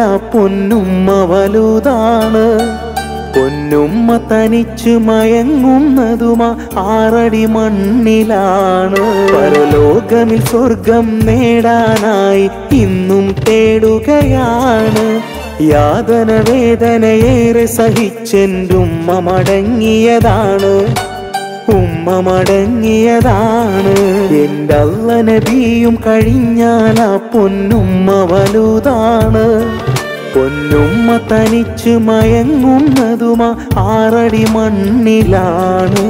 പൊന്നുമ്മ വലുതാണ്. പൊന്നുമ്മ തനിച്ചു മയങ്ങുന്നതുമാ 6 അടി മണ്ണിലാണ്. പരലോകമിൽ സ്വർഗം നേടാനായി ഇന്നും തേടുകയാണ്. യാതന വേദനയേറെ സഹിച്ചെന്റുമ്മ മടങ്ങിയതാണ്. ഉമ്മ മടങ്ങിയതാണ്. എൻ്റെ അള്ള നബിയും കഴിഞ്ഞാൽ ആ പൊന്നുമ്മ വലുതാണ്. പൊന്നുമ്മ തനിച്ചു മയങ്ങുന്നതുമാ 6 അടി മണ്ണിലാണ്.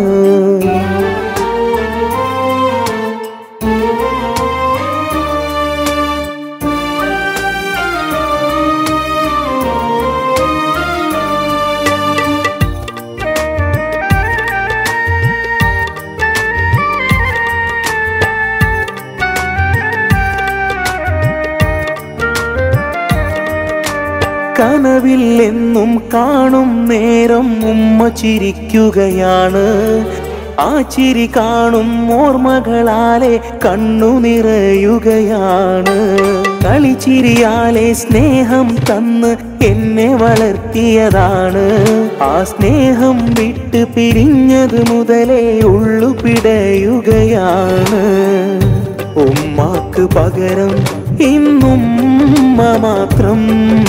കനവിൽ എന്നും കാണും നേരം ഉമ്മ ചിരിക്കുകയാണ്. ആ ചിരി കാണും ഓർമ്മകളാലെ കണ്ണു നിറയുകയാണ്. കളിച്ചിരിയാലെ സ്നേഹം തന്ന് എന്നെ വളർത്തിയതാണ്. ആ സ്നേഹം വിട്ട് പിരിഞ്ഞത് മുതലേ ഉള്ളു പിടയുകയാണ്. ഉമ്മാക്ക് പകരം ഇന്നുമ്മ മാത്രം.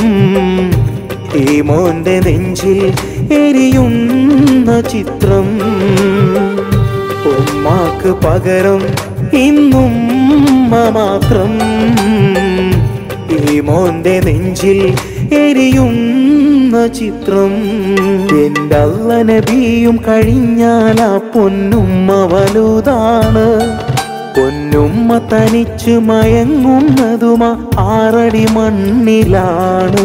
ഈ മോന്റെ നെഞ്ചിൽ എരിയുന്ന ചിത്രം. ഉമ്മാക്ക് പകരം ഇന്നുമ്മ മാത്രം. ഈ മോന്റെ നെഞ്ചിൽ എരിയുന്ന ചിത്രം. എൻ്റെ അള്ള നബിയും കഴിഞ്ഞാൽ ആ പൊന്നുമ്മ വലുതാണ്. പൊന്നുമ്മ തനിച്ചു മയങ്ങുന്നതുമാ 6 അടി മണ്ണിലാണ്.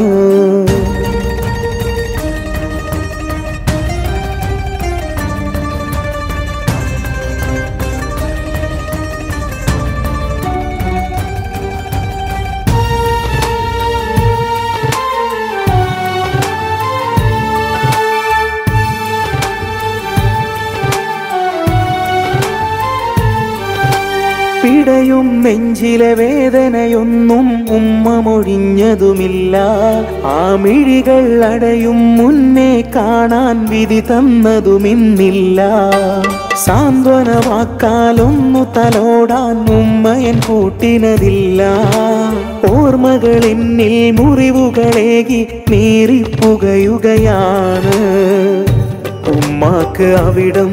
പിടയും നെഞ്ചിലെ വേദനയൊന്നും ഉമ്മ മൊഴിഞ്ഞതുമില്ല. ആ മിഴികൾ അടയും മുന്നേ കാണാൻ വിധി തന്നതുമിന്നില്ല. സാന്ത്വന വാക്കാലൊന്നു തലോടാൻ ഉമ്മയൻ കൂട്ടിനതില്ല. ഓർമ്മകൾ എന്നിൽ മുറിവുകളേകി നീറിപ്പുകയുകയാണ്. ഉമ്മാക്ക് അവിടം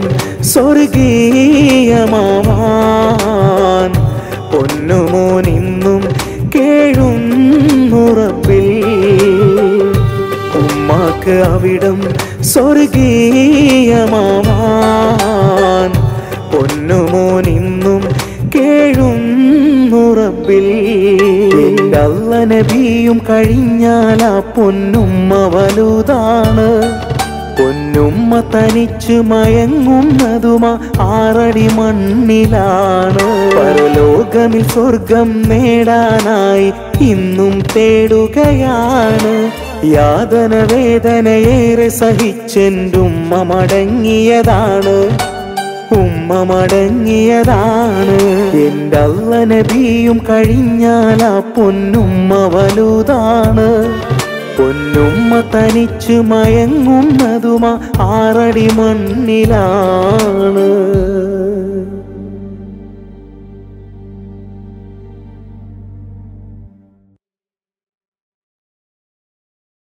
സ്വർഗീയമാവാൻ പൊന്നുമോൻ ഇന്നും കേഴുന്നുറപ്പിൽ. ഉമ്മാക്ക് അവിടം സ്വർഗീയമാവാൻ പൊന്നുമോൻ ഇന്നും കേഴുന്നുറപ്പിൽ. എൻ്റെ അള്ള നബിയും കഴിഞ്ഞാൽ ആ പൊന്നുമ്മ വലുതാണ്. പൊന്നുമ്മ തനിച്ചു മയങ്ങുന്നതുമാ 6 അടി മണ്ണിലാണ്. പരലോകമിൽ സ്വർഗം നേടാനായി ഇന്നും തേടുകയാണ്. യാതന വേദനയേറെ സഹിച്ചെന്റുമ്മ മടങ്ങിയതാണ്. ഉമ്മ മടങ്ങിയതാണ്. എൻ്റെ അള്ള നബിയും കഴിഞ്ഞാൽ ആ പൊന്നുമ്മ വലുതാണ്. പൊന്നുമ്മ തനിച്ചു മയങ്ങുന്നതുമാ 6 അടി മണ്ണിലാണ്.